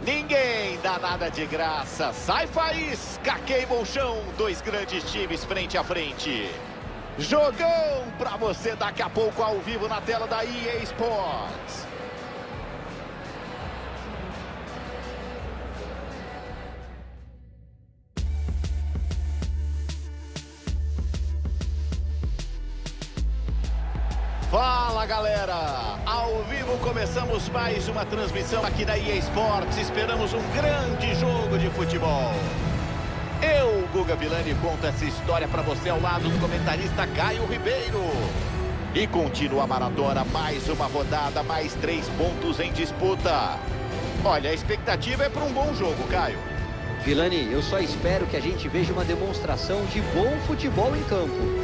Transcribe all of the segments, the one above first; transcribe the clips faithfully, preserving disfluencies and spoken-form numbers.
Ninguém dá nada de graça. Sai faísca, queima o chão. Dois grandes times frente a frente. Jogão pra você daqui a pouco ao vivo na tela da E A Sports. Fala galera, ao vivo começamos mais uma transmissão aqui da E A Sports. Esperamos um grande jogo de futebol. Eu, Guga Villani, conto essa história para você ao lado do comentarista Caio Ribeiro. E continua a maratona, mais uma rodada, mais três pontos em disputa. Olha, a expectativa é para um bom jogo, Caio. Villani, eu só espero que a gente veja uma demonstração de bom futebol em campo.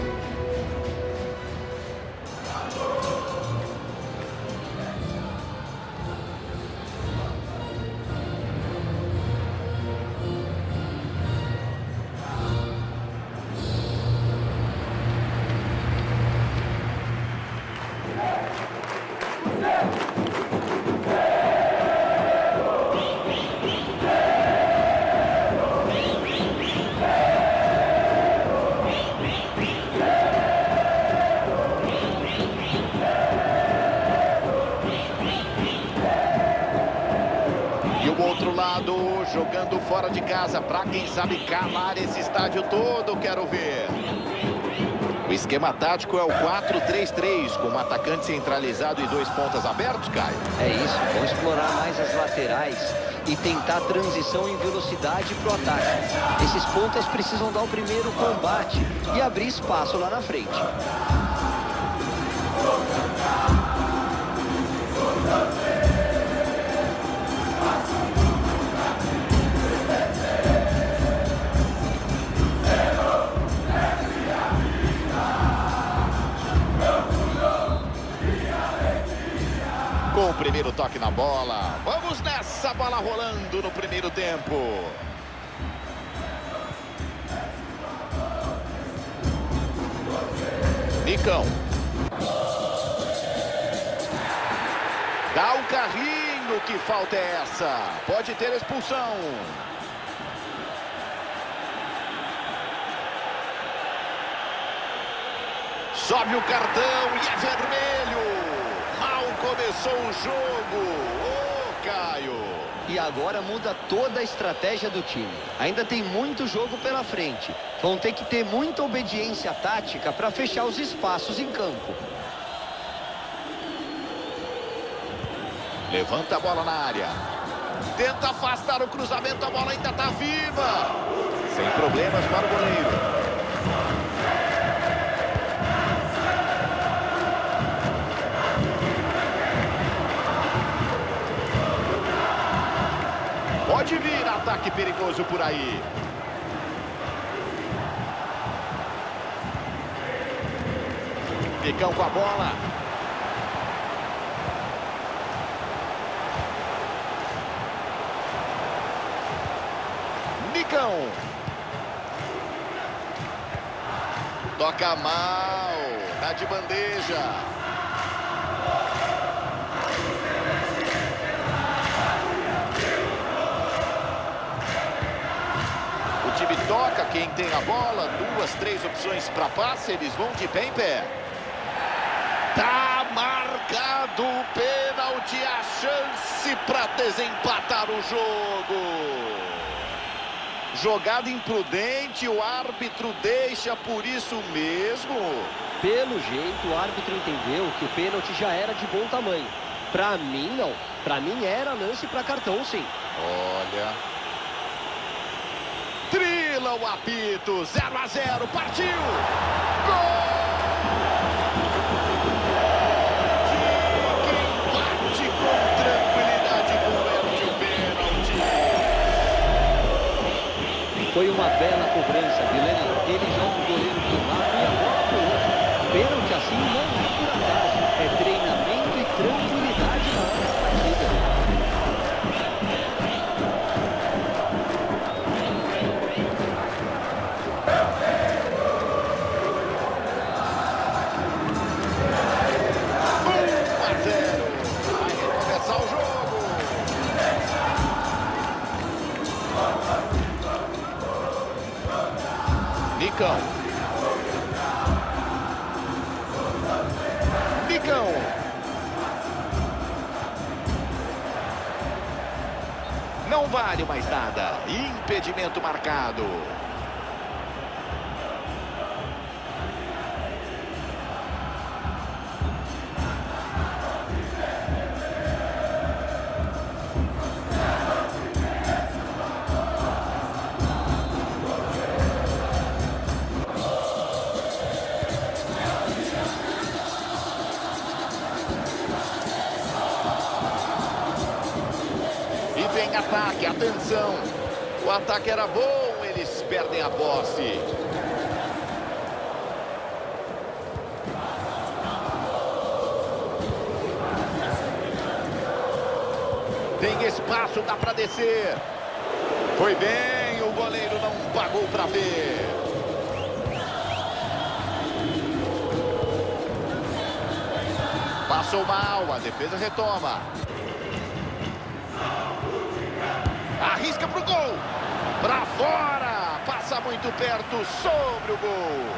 Jogando fora de casa, para quem sabe calar esse estádio todo, quero ver. O esquema tático é o quatro três três, com um atacante centralizado e dois pontas abertos, Caio. É isso, vamos explorar mais as laterais e tentar transição em velocidade para o ataque. Esses pontas precisam dar o primeiro combate e abrir espaço lá na frente. Com o primeiro toque na bola, vamos nessa, bola rolando no primeiro tempo. Nicão. Dá o carrinho, que falta é essa? Pode ter expulsão. Sobe o cartão e é vermelho. Começou o jogo, ô Caio. E agora muda toda a estratégia do time. Ainda tem muito jogo pela frente. Vão ter que ter muita obediência tática para fechar os espaços em campo. Levanta a bola na área. Tenta afastar o cruzamento, a bola ainda está viva. Sem problemas para o goleiro. Pode vir ataque perigoso por aí. Nicão com a bola. Nicão. Toca mal. Tá de bandeja. O time toca, quem tem a bola, duas, três opções para passe, eles vão de pé em pé. Tá marcado o pênalti, a chance para desempatar o jogo. Jogada imprudente, o árbitro deixa por isso mesmo. Pelo jeito, o árbitro entendeu que o pênalti já era de bom tamanho. Para mim, não. Para mim era lance para cartão, sim. Olha... Trila o apito, zero a zero, partiu! Gol! Quem bate com tranquilidade converte o pênalti. Foi uma bela cobrança, Villani. Ele joga o goleiro de um lado e a bola para o outro. Pênalti assim não é por acaso, é treinamento e tranquilidade na hora da partida. Nicão. Nicão. Não vale mais nada. Impedimento marcado. Vem ataque, atenção. O ataque era bom, eles perdem a posse. Tem espaço, dá para descer. Foi bem, o goleiro não pagou para ver. Passou mal, a defesa retoma. Arrisca pro gol. Pra fora. Passa muito perto sobre o gol.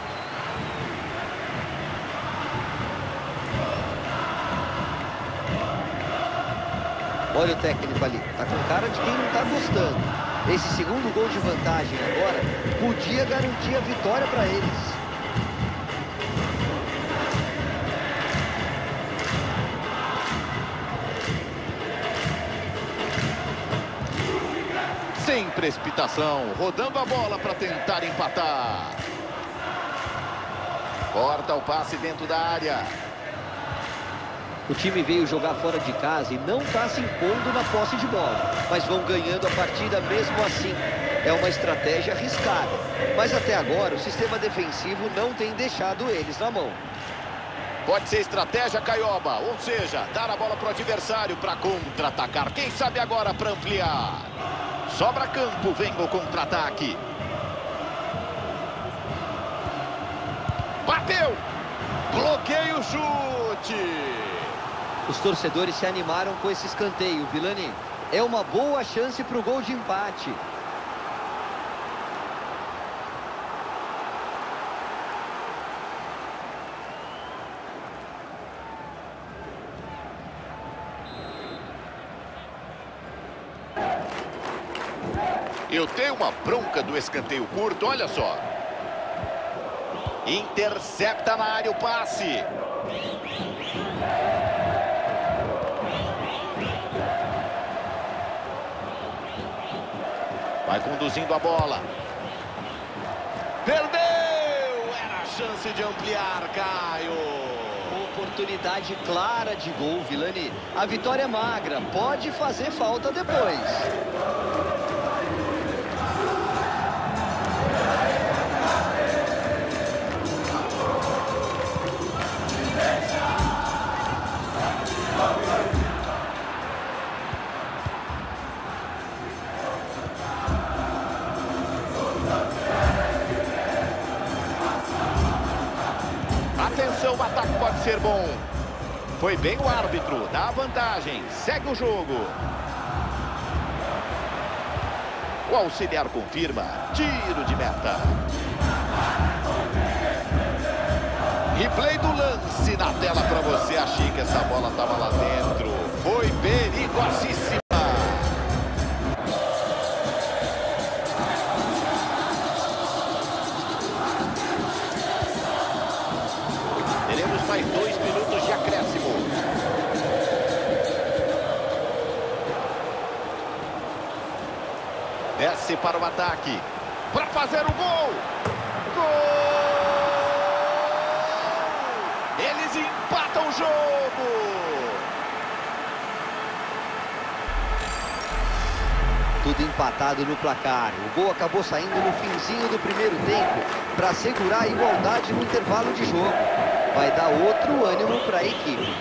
Olha o técnico ali. Tá com cara de quem não tá gostando. Esse segundo gol de vantagem agora podia garantir a vitória para eles. Sem precipitação, rodando a bola para tentar empatar. Corta o passe dentro da área. O time veio jogar fora de casa e não está se impondo na posse de bola. Mas vão ganhando a partida mesmo assim. É uma estratégia arriscada. Mas até agora o sistema defensivo não tem deixado eles na mão. Pode ser estratégia, Caioba. Ou seja, dar a bola para o adversário para contra-atacar. Quem sabe agora para ampliar. Sobra campo, vem o contra-ataque. Bateu! Bloqueia o chute! Os torcedores se animaram com esse escanteio, Villani. É uma boa chance para o gol de empate. Eu tenho uma bronca do escanteio curto, olha só. Intercepta na área o passe. Vai conduzindo a bola. Perdeu! Era a chance de ampliar, Caio. Oportunidade clara de gol, Villani. A vitória é magra, pode fazer falta depois. Atenção, o ataque pode ser bom. Foi bem o árbitro, dá a vantagem, segue o jogo. O auxiliar confirma, tiro de meta. Replay do lance na tela para você. Achei que essa bola estava lá dentro. Foi perigosíssima. Teremos mais dois minutos de acréscimo. Desce para o ataque. Para fazer o gol. Gol! Eles empatam o jogo. Tudo empatado no placar. O gol acabou saindo no finzinho do primeiro tempo para segurar a igualdade no intervalo de jogo. Vai dar outro ânimo para a equipe.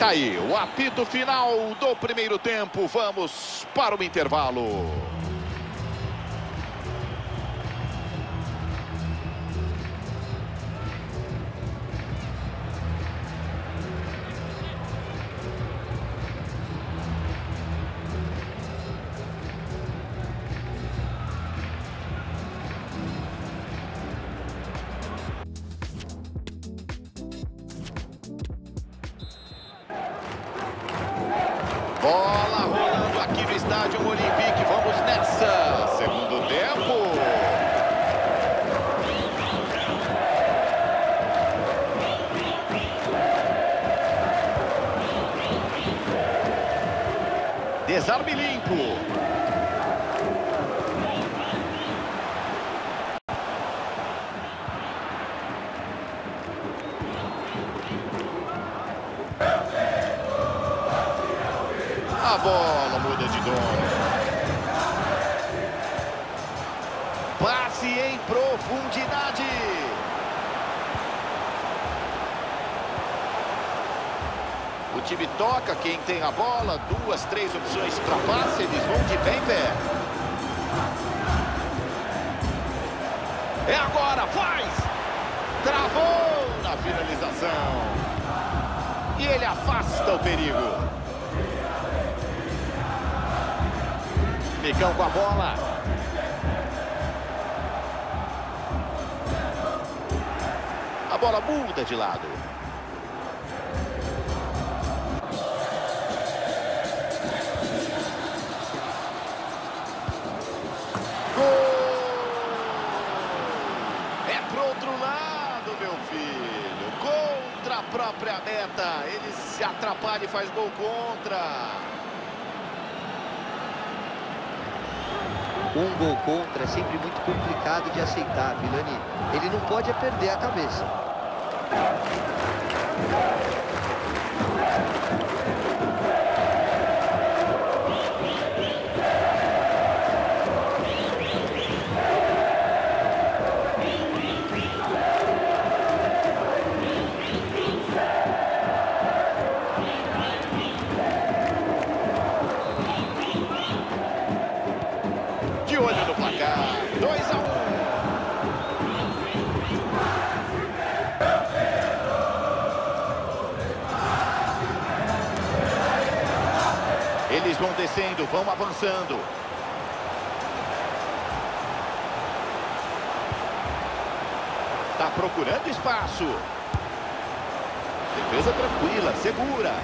Tá aí, o apito final do primeiro tempo. Vamos para o intervalo. Bola rolando aqui no estádio Olympique. Vamos nessa. Segundo tempo. Desarme limpo. A bola muda de dono. Passe em profundidade. O time toca, quem tem a bola, duas, três opções para passe, eles vão de bem perto. É agora, faz! Travou na finalização. E ele afasta o perigo. Micão com a bola. A bola muda de lado. Gol! É pro outro lado, meu filho. Contra a própria meta. Ele se atrapalha e faz gol contra. Um gol contra é sempre muito complicado de aceitar, Vilani. Ele não pode é perder a cabeça. De olho no placar, dois a um. Eles vão descendo, vão avançando. Tá procurando espaço. Defesa tranquila, segura.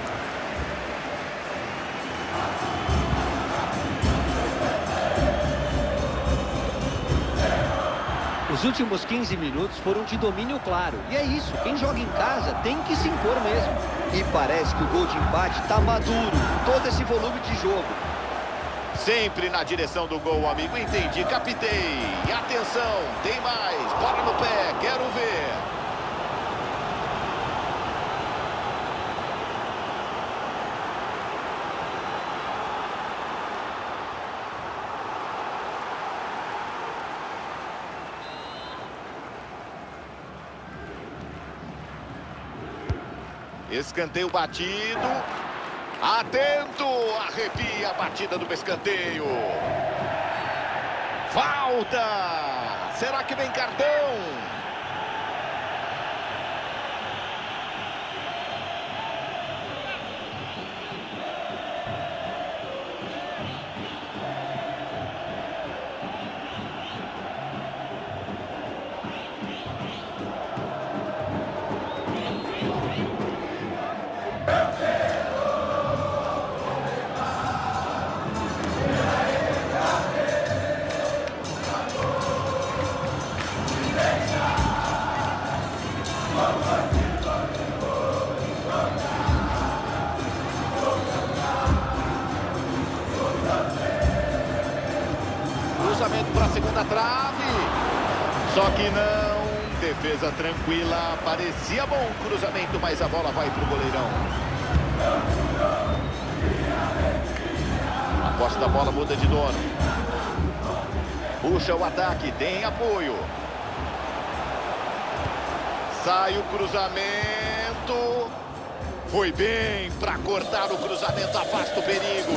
Os últimos quinze minutos foram de domínio claro. E é isso, quem joga em casa tem que se impor mesmo. E parece que o gol de empate tá maduro, todo esse volume de jogo. Sempre na direção do gol, amigo. Entendi, captei. E atenção, tem mais. Bola no pé, quero ver. Escanteio batido. Atento, arrepia a batida do escanteio. Falta. Será que vem cartão? Cruzamento para a segunda trave. Só que não. Defesa tranquila. Parecia bom o cruzamento, mas a bola vai para o goleirão. A posse da bola muda de dono. Puxa o ataque, tem apoio. Sai o cruzamento. Foi bem para cortar o cruzamento, afasta o perigo.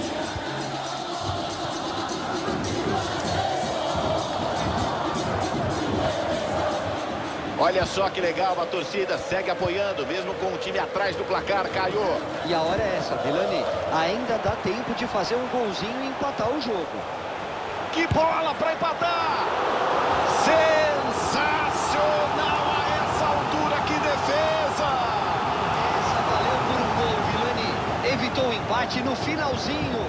Olha só que legal, a torcida segue apoiando, mesmo com o time atrás do placar, Caio. E a hora é essa, Vilani. Ainda dá tempo de fazer um golzinho e empatar o jogo. Que bola para empatar! Sensacional a essa altura, que defesa! Essa valeu por um gol, Vilani. Evitou o empate no finalzinho.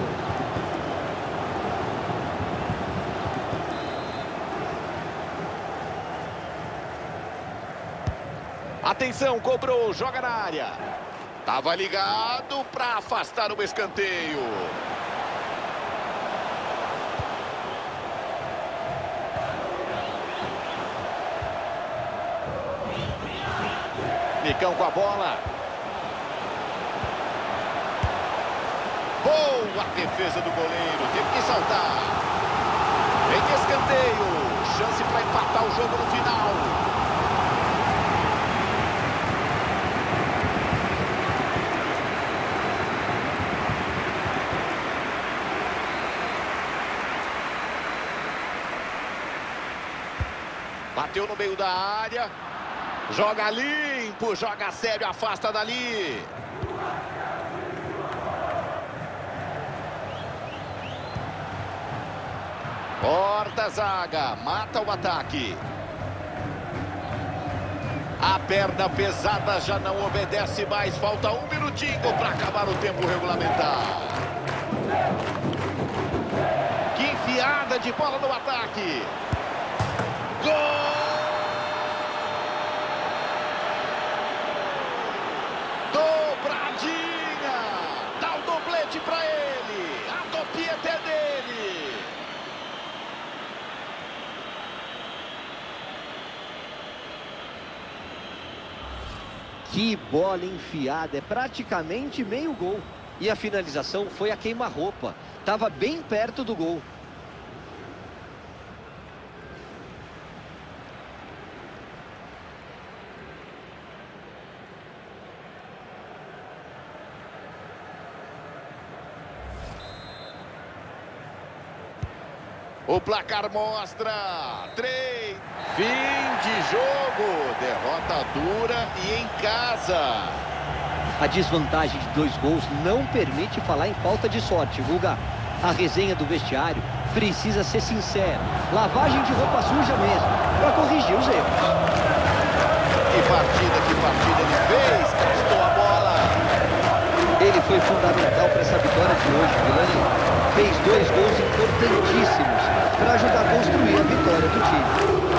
Atenção, cobrou, joga na área. Tava ligado para afastar o escanteio. Nicão com a bola. Boa defesa do goleiro, teve que saltar. Vem de escanteio. Chance para empatar o jogo no final. Bateu no meio da área. Joga limpo, joga sério, afasta dali. Corta a zaga, mata o ataque. A perna pesada já não obedece mais. Falta um minutinho para acabar o tempo regulamentar. Que enfiada de bola no ataque. Gol! Dobradinha! Dá o doblete para ele! A topieta é dele! Que bola enfiada, é praticamente meio gol. E a finalização foi a queima-roupa. Tava bem perto do gol. O placar mostra três. Fim de jogo. Derrota dura e em casa. A desvantagem de dois gols não permite falar em falta de sorte, Guga. A resenha do vestiário precisa ser sincera. Lavagem de roupa suja mesmo, para corrigir os erros. Que partida, que partida ele fez. Gastou a bola. Ele foi fundamental para essa vitória de hoje, Vilani. Fez dois gols importantíssimos para ajudar a construir a vitória do time.